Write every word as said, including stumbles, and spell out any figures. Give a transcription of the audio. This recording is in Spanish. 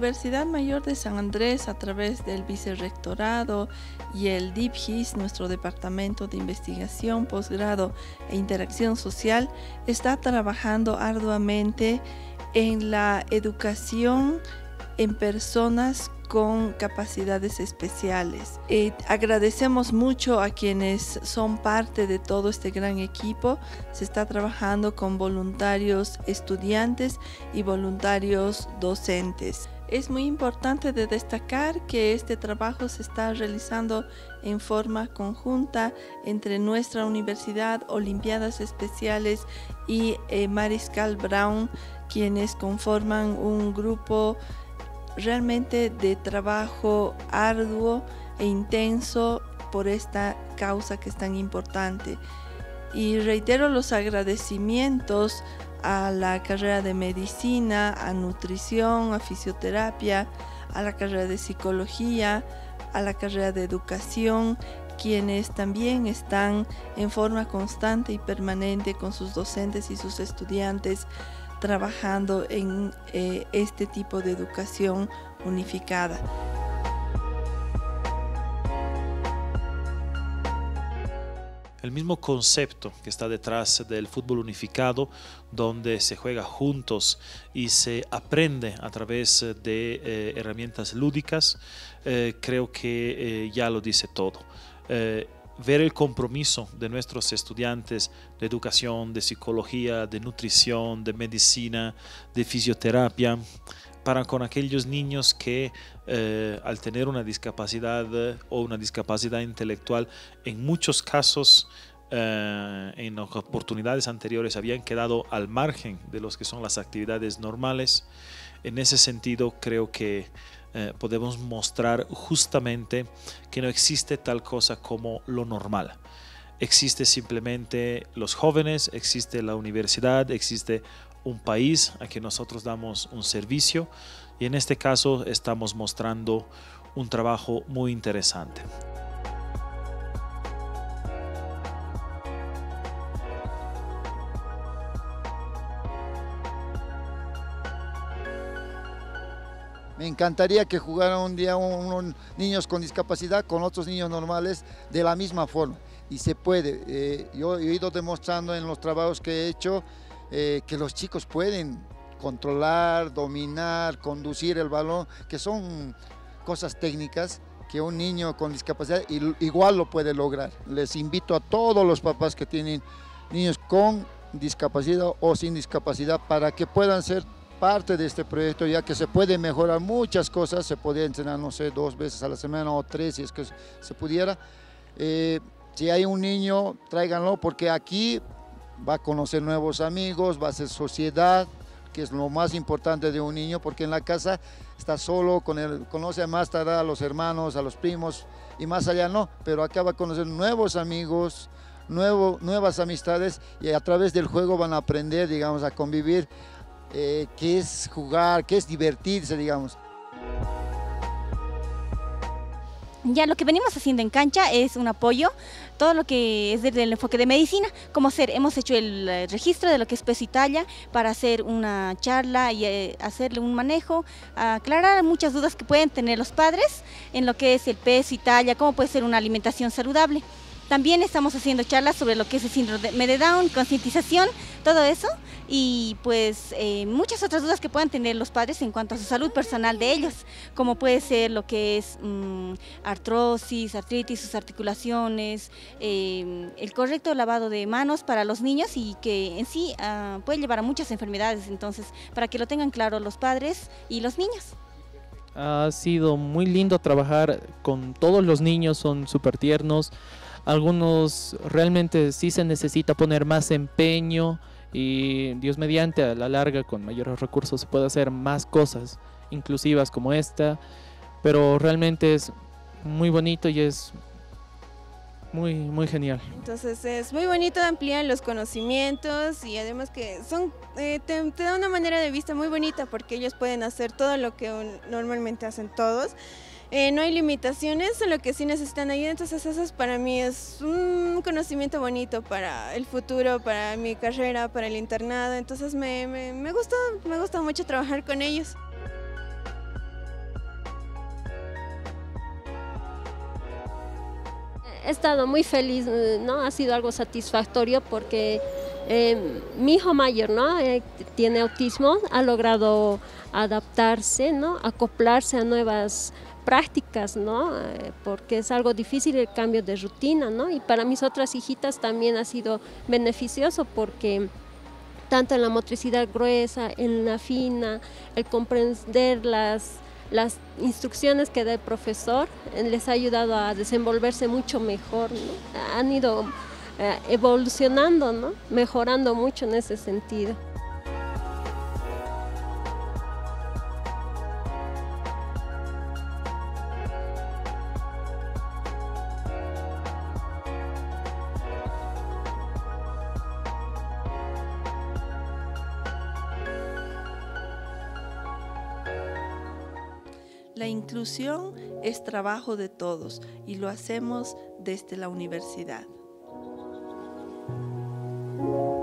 Universidad Mayor de San Andrés, a través del Vicerrectorado y el D I P G I S, nuestro Departamento de Investigación, Posgrado e Interacción Social, está trabajando arduamente en la educación en personas con capacidades especiales. Eh, agradecemos mucho a quienes son parte de todo este gran equipo. Se está trabajando con voluntarios estudiantes y voluntarios docentes. Es muy importante de destacar que este trabajo se está realizando en forma conjunta entre nuestra universidad, Olimpiadas Especiales y eh, Mariscal Brown, quienes conforman un grupo realmente de trabajo arduo e intenso por esta causa que es tan importante. Y reitero los agradecimientos a la carrera de medicina, a nutrición, a fisioterapia, a la carrera de psicología, a la carrera de educación, quienes también están en forma constante y permanente con sus docentes y sus estudiantes trabajando en eh, este tipo de educación unificada. El mismo concepto que está detrás del fútbol unificado, donde se juega juntos y se aprende a través de eh, herramientas lúdicas, eh, creo que eh, ya lo dice todo. Eh, ver el compromiso de nuestros estudiantes de educación, de psicología, de nutrición, de medicina, de fisioterapia, para con aquellos niños que eh, al tener una discapacidad eh, o una discapacidad intelectual, en muchos casos, eh, en oportunidades anteriores, habían quedado al margen de los que son las actividades normales. En ese sentido, creo que eh, podemos mostrar justamente que no existe tal cosa como lo normal. Existe simplemente los jóvenes, existe la universidad, existe un país a que nosotros damos un servicio, y en este caso estamos mostrando un trabajo muy interesante. Me encantaría que jugaran un día unos niños con discapacidad con otros niños normales de la misma forma, y se puede. Eh, yo he ido demostrando en los trabajos que he hecho eh, que los chicos pueden controlar, dominar, conducir el balón, que son cosas técnicas que un niño con discapacidad igual lo puede lograr. Les invito a todos los papás que tienen niños con discapacidad o sin discapacidad para que puedan ser parte de este proyecto, ya que se puede mejorar muchas cosas. Se podría entrenar, no sé, dos veces a la semana o tres, si es que se pudiera. Eh, si hay un niño, tráiganlo, porque aquí va a conocer nuevos amigos, va a hacer sociedad, que es lo más importante de un niño, porque en la casa está solo, con el, conoce más tarde a los hermanos, a los primos, y más allá no, pero acá va a conocer nuevos amigos, nuevo, nuevas amistades, y a través del juego van a aprender, digamos, a convivir, eh, qué es jugar, qué es divertirse, digamos. Ya lo que venimos haciendo en cancha es un apoyo, todo lo que es desde el enfoque de medicina, como ser, hemos hecho el registro de lo que es peso y talla para hacer una charla y eh, hacerle un manejo, aclarar muchas dudas que pueden tener los padres en lo que es el peso y talla, cómo puede ser una alimentación saludable. También estamos haciendo charlas sobre lo que es el síndrome de Down, concientización, todo eso, y pues eh, muchas otras dudas que puedan tener los padres en cuanto a su salud personal de ellos, como puede ser lo que es mmm, artrosis, artritis, sus articulaciones, eh, el correcto lavado de manos para los niños, y que en sí uh, puede llevar a muchas enfermedades, entonces para que lo tengan claro los padres y los niños. Ha sido muy lindo trabajar con todos los niños, son súper tiernos. Algunos realmente sí se necesita poner más empeño, y Dios mediante, a la larga, con mayores recursos se puede hacer más cosas inclusivas como esta, pero realmente es muy bonito y es muy, muy genial. Entonces es muy bonito, ampliar los conocimientos, y además que son eh, te, te da una manera de vista muy bonita, porque ellos pueden hacer todo lo que un, normalmente hacen todos. Eh, no hay limitaciones, solo que sí necesitan ayuda, entonces eso para mí es un conocimiento bonito para el futuro, para mi carrera, para el internado, entonces me, me, me gustó, me gusta mucho trabajar con ellos. he estado muy feliz, ¿no? Ha sido algo satisfactorio porque eh, mi hijo mayor, ¿no? Eh, tiene autismo, ha logrado adaptarse, ¿no? Acoplarse a nuevas prácticas, ¿no? Eh, porque es algo difícil el cambio de rutina, ¿no? Y para mis otras hijitas también ha sido beneficioso porque tanto en la motricidad gruesa, en la fina, el comprender las, las instrucciones que da el profesor eh, les ha ayudado a desenvolverse mucho mejor, ¿no? Han ido eh, evolucionando, ¿no? Mejorando mucho en ese sentido. La inclusión es trabajo de todos y lo hacemos desde la universidad.